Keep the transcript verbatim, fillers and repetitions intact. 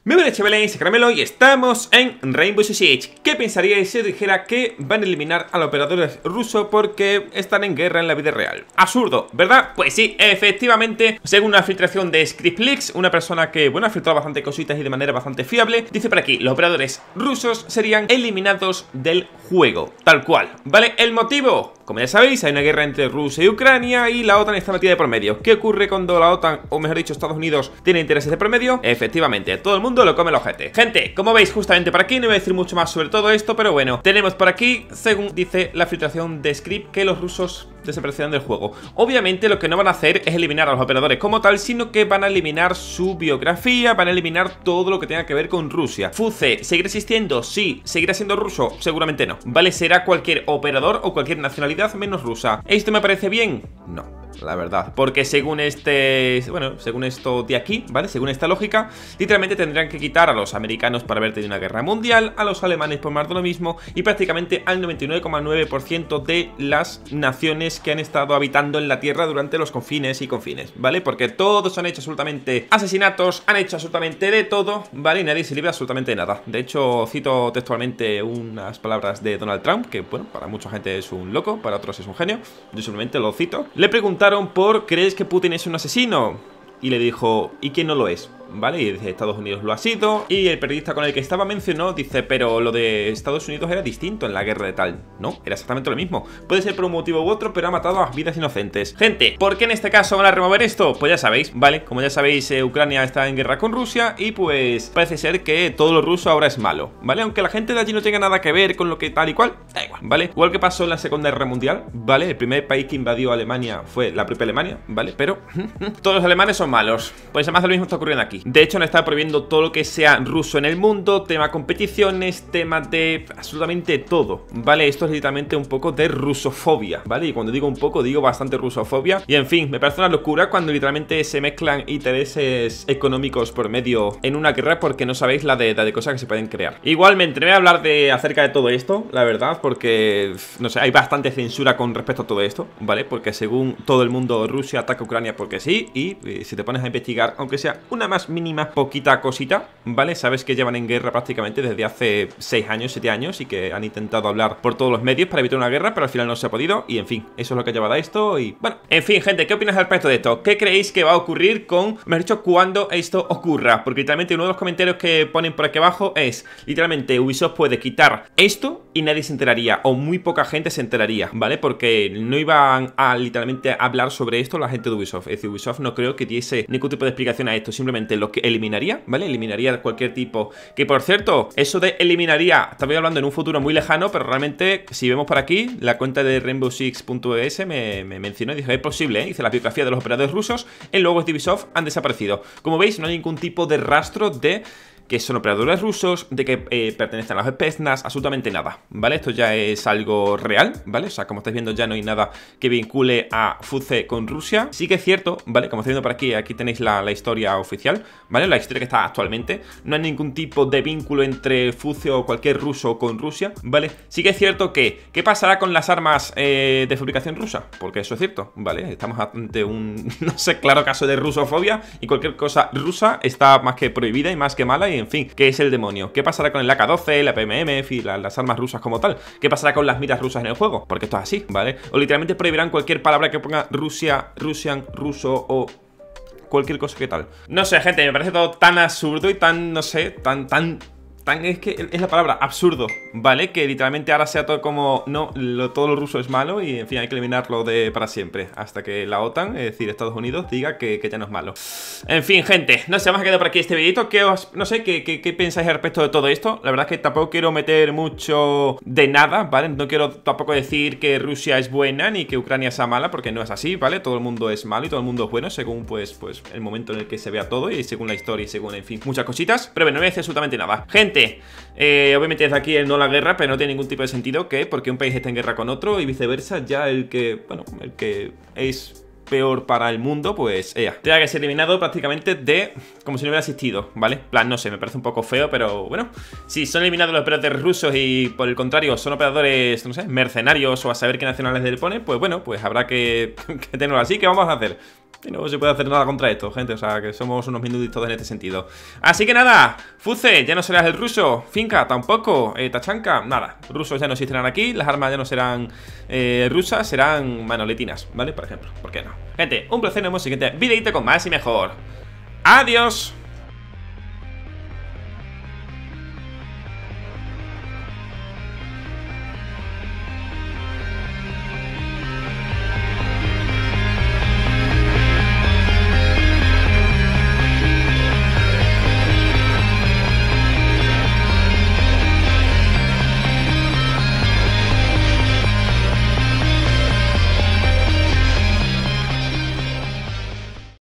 Muy buenas chavales, soy Caramelo y estamos en Rainbow Six Siege. ¿Qué pensaríais si os dijera que van a eliminar a los operadores rusos porque están en guerra en la vida real? Absurdo, ¿verdad? Pues sí, efectivamente, según una filtración de Scriptleaks, una persona que, bueno, ha filtrado bastante cositas y de manera bastante fiable, dice por aquí, los operadores rusos serían eliminados del juego, tal cual, ¿vale? El motivo, como ya sabéis, hay una guerra entre Rusia y Ucrania y la OTAN está metida de por medio. ¿Qué ocurre cuando la OTAN, o mejor dicho, Estados Unidos, tiene intereses de por medio? Efectivamente, todo el mundo lo come el ojete. Gente, como veis justamente por aquí, no voy a decir mucho más sobre todo esto, pero bueno, tenemos por aquí, según dice la filtración de Script, que los rusos desaparecerán del juego. Obviamente lo que no van a hacer es eliminar a los operadores como tal, sino que van a eliminar su biografía, van a eliminar todo lo que tenga que ver con Rusia. Fuze, ¿seguirá existiendo? Sí. ¿Seguirá siendo ruso? Seguramente no. ¿Vale? Será cualquier operador o cualquier nacionalidad menos rusa. ¿Esto me parece bien? No, la verdad, porque según este, bueno, según esto de aquí, ¿vale? Según esta lógica, literalmente tendrían que quitar a los americanos por haber tenido una guerra mundial, a los alemanes por más de lo mismo y prácticamente al noventa y nueve coma nueve por ciento de las naciones que han estado habitando en la Tierra durante los confines y confines, ¿vale? Porque todos han hecho absolutamente asesinatos, han hecho absolutamente de todo, ¿vale? Y nadie se libra absolutamente de nada. De hecho, cito textualmente unas palabras de Donald Trump, que, bueno, para mucha gente es un loco, para otros es un genio. Yo simplemente lo cito. Le preguntaron por ¿crees que Putin es un asesino? Y le dijo, ¿y quién no lo es? ¿Vale? Y dice, Estados Unidos lo ha sido. Y el periodista con el que estaba mencionó, dice, pero lo de Estados Unidos era distinto en la guerra de tal. No, era exactamente lo mismo. Puede ser por un motivo u otro, pero ha matado a vidas inocentes. Gente, ¿por qué en este caso van a remover esto? Pues ya sabéis, ¿vale? Como ya sabéis, eh, Ucrania está en guerra con Rusia y pues parece ser que todo lo ruso ahora es malo, ¿vale? Aunque la gente de allí no tenga nada que ver con lo que tal y cual, da igual, ¿vale? Igual que pasó en la Segunda Guerra Mundial, ¿vale? El primer país que invadió Alemania fue la propia Alemania, ¿vale? Pero todos los alemanes son malos. Pues además lo mismo está ocurriendo aquí. De hecho, no está prohibiendo viendo todo lo que sea ruso en el mundo, tema competiciones, tema de absolutamente todo, ¿vale? Esto es literalmente un poco de rusofobia, ¿vale? Y cuando digo un poco, digo bastante rusofobia. Y en fin, me parece una locura cuando literalmente se mezclan intereses económicos por medio en una guerra porque no sabéis la de, la de cosas que se pueden crear. Igualmente, no voy a hablar de acerca de todo esto, la verdad, porque, no sé, hay bastante censura con respecto a todo esto, ¿vale? Porque según todo el mundo, Rusia ataca a Ucrania porque sí, y eh, si te pones a investigar, aunque sea una más mínima, poquita cosita, ¿vale? Sabes que llevan en guerra prácticamente desde hace seis años, siete años y que han intentado hablar por todos los medios para evitar una guerra, pero al final no se ha podido y en fin, eso es lo que ha llevado a esto y bueno, en fin, gente, ¿qué opinas al respecto de esto? ¿Qué creéis que va a ocurrir con, mejor dicho, cuando esto ocurra? Porque literalmente uno de los comentarios que ponen por aquí abajo es, literalmente, Ubisoft puede quitar esto y nadie se enteraría, o muy poca gente se enteraría, ¿vale? Porque no iban a literalmente hablar sobre esto la gente de Ubisoft, es decir, Ubisoft no creo que diese ningún tipo de explicación a esto, simplemente lo que eliminaría, ¿vale? Eliminaría cualquier tipo. Que por cierto, eso de eliminaría, estamos hablando en un futuro muy lejano, pero realmente, si vemos por aquí, la cuenta de Rainbow Six punto es me, me mencionó y dijo, es posible, ¿eh? Dice, la biografía de los operadores rusos en logos de Ubisoft han desaparecido. Como veis, no hay ningún tipo de rastro de que son operadores rusos, de que eh, pertenecen a los Spetsnaz, absolutamente nada, ¿vale? Esto ya es algo real, ¿vale? O sea, como estáis viendo ya no hay nada que vincule a Fuze con Rusia. Sí que es cierto, ¿vale? Como estáis viendo por aquí, aquí tenéis la, la historia oficial, ¿vale? La historia que está actualmente. No hay ningún tipo de vínculo entre Fuze o cualquier ruso con Rusia, ¿vale? Sí que es cierto que, ¿qué pasará con las armas eh, de fabricación rusa? Porque eso es cierto, ¿vale? Estamos ante un, no sé, claro caso de rusofobia y cualquier cosa rusa está más que prohibida y más que mala y en fin, ¿qué es el demonio? ¿Qué pasará con el A K doce, la P M M, en fin, la, las armas rusas como tal? ¿Qué pasará con las miras rusas en el juego? Porque esto es así, ¿vale? O literalmente prohibirán cualquier palabra que ponga Rusia, Russian, ruso o cualquier cosa que tal. No sé, gente, me parece todo tan absurdo y tan, no sé, tan, tan... es que es la palabra absurdo, ¿vale? Que literalmente ahora sea todo como, no, lo, todo lo ruso es malo y en fin, hay que eliminarlo de para siempre hasta que la OTAN, es decir, Estados Unidos, diga que, que ya no es malo. En fin, gente, no sé, vamos a quedar por aquí este videito. ¿Qué os, no sé, qué, qué, qué pensáis al respecto de todo esto? La verdad es que tampoco quiero meter mucho de nada, ¿vale? No quiero tampoco decir que Rusia es buena ni que Ucrania sea mala, porque no es así, ¿vale? Todo el mundo es malo y todo el mundo es bueno según, pues, pues el momento en el que se vea todo y según la historia y según, en fin, muchas cositas. Pero bueno, no voy a decir absolutamente nada. Gente, Eh, obviamente desde aquí el no la guerra, pero no tiene ningún tipo de sentido que porque un país esté en guerra con otro y viceversa, ya el que, bueno, el que es peor para el mundo, pues ella tenga que ser eliminado prácticamente de como si no hubiera existido, ¿vale? Plan, no sé, me parece un poco feo, pero bueno, si son eliminados los operadores rusos y por el contrario son operadores, no sé, mercenarios o a saber qué nacionales le ponen, pues bueno, pues habrá que, que tenerlo así. ¿Qué vamos a hacer? Y no se puede hacer nada contra esto, gente, o sea, que somos unos minutitos en este sentido. Así que nada, Fuce, ya no serás el ruso. Finca, tampoco. eh, Tachanka, nada. Rusos ya no existirán aquí. Las armas ya no serán eh, rusas, serán manoletinas, ¿vale? Por ejemplo, ¿por qué no? Gente, un placer, nos vemos en el siguiente videito con más y mejor. Adiós.